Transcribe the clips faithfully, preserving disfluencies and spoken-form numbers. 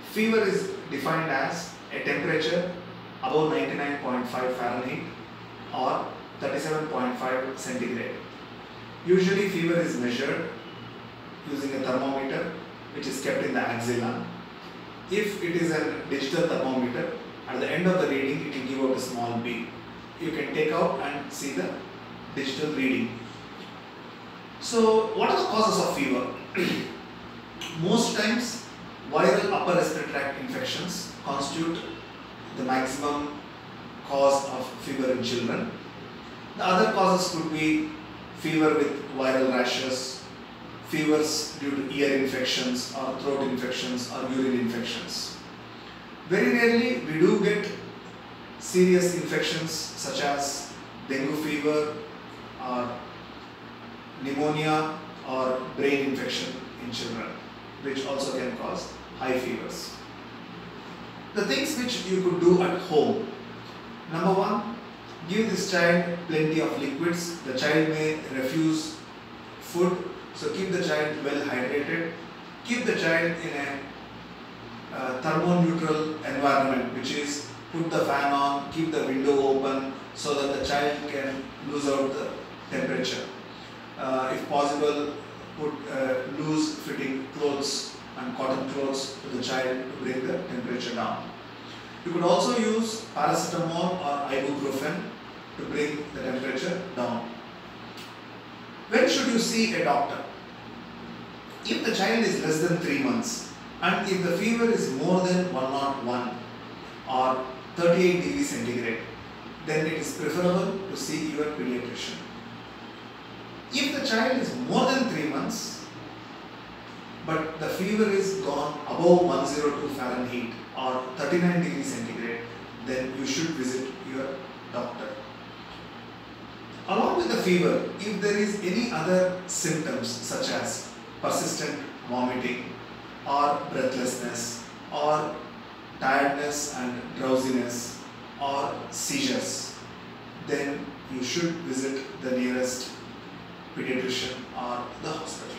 Fever is defined as a temperature above ninety-nine point five Fahrenheit or thirty-seven point five centigrade. Usually fever is measured using a thermometer which is kept in the axilla. If it is a digital thermometer, at the end of the reading it will give out a small beep. You can take out and see the digital reading. So what are the causes of fever? Most times viral upper respiratory tract infections constitute the maximum cause of fever in children. The other causes could be fever with viral rashes, fevers due to ear infections or throat infections or urine infections. Very rarely we do get serious infections such as dengue fever or pneumonia or brain infection in children, which also can cause high fevers. The things which you could do at home. Number one, give this child plenty of liquids. The child may refuse food, so keep the child well hydrated. Keep the child in a uh, thermoneutral environment, which is put the fan on, keep the window open so that the child can lose out the temperature. Uh, if possible, put uh, loose fitting clothes and cotton clothes to the child to bring the temperature down. You could also use paracetamol or ibuprofen to bring the temperature down. When should you see a doctor? If the child is less than three months and if the fever is more than one oh one or thirty-eight degrees centigrade, then it is preferable to see your pediatrician. If the child is more than three months but the fever is gone above one oh two Fahrenheit or thirty-nine degrees centigrade, then you should visit your doctor. Along with the fever, if there is any other symptoms such as persistent vomiting or breathlessness or tiredness and drowsiness or seizures, then you should visit the nearest pediatrician or the hospital.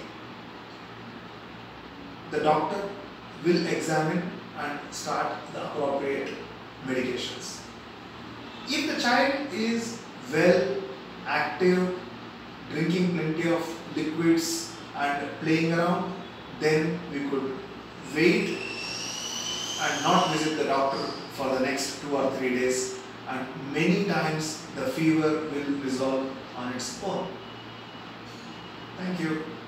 The doctor will examine and start the appropriate medications. If the child is well, active, drinking plenty of liquids and playing around, then we could wait and not visit the doctor for the next two or three days, and many times the fever will resolve on its own. Thank you.